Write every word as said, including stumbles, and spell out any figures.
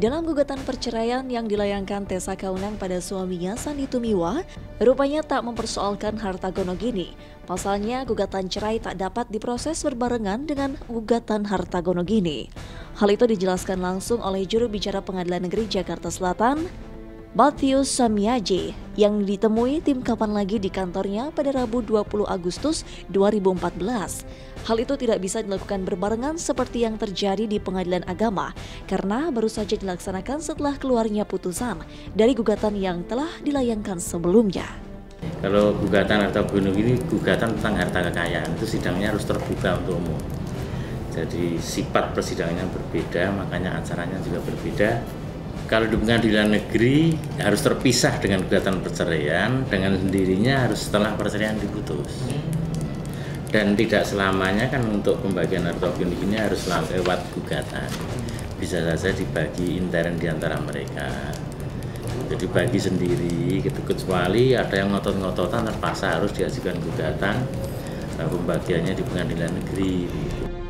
Dalam gugatan perceraian yang dilayangkan Tessa Kaunang pada suaminya Sandy Tumiwa, rupanya tak mempersoalkan harta gonogini. Pasalnya, gugatan cerai tak dapat diproses berbarengan dengan gugatan harta gonogini. Hal itu dijelaskan langsung oleh juru bicara Pengadilan Negeri Jakarta Selatan, Matthew Samiaji, yang ditemui tim Kapan Lagi di kantornya pada Rabu dua puluh Agustus dua ribu empat belas. Hal itu tidak bisa dilakukan berbarengan seperti yang terjadi di Pengadilan Agama karena baru saja dilaksanakan setelah keluarnya putusan dari gugatan yang telah dilayangkan sebelumnya. Kalau gugatan harta gonogini, gugatan tentang harta kekayaan itu sidangnya harus terbuka untuk umum. Jadi sifat persidangannya berbeda, makanya acaranya juga berbeda. Kalau di pengadilan negeri harus terpisah dengan gugatan perceraian, dengan sendirinya harus setelah perceraian diputus. Dan tidak selamanya kan untuk pembagian harta gonogini harus lewat gugatan. Bisa saja dibagi intern di antara mereka. Jadi bagi sendiri, gitu, kecuali ada yang ngotot-ngototan terpaksa harus diajukan gugatan, nah, pembagiannya di pengadilan negeri.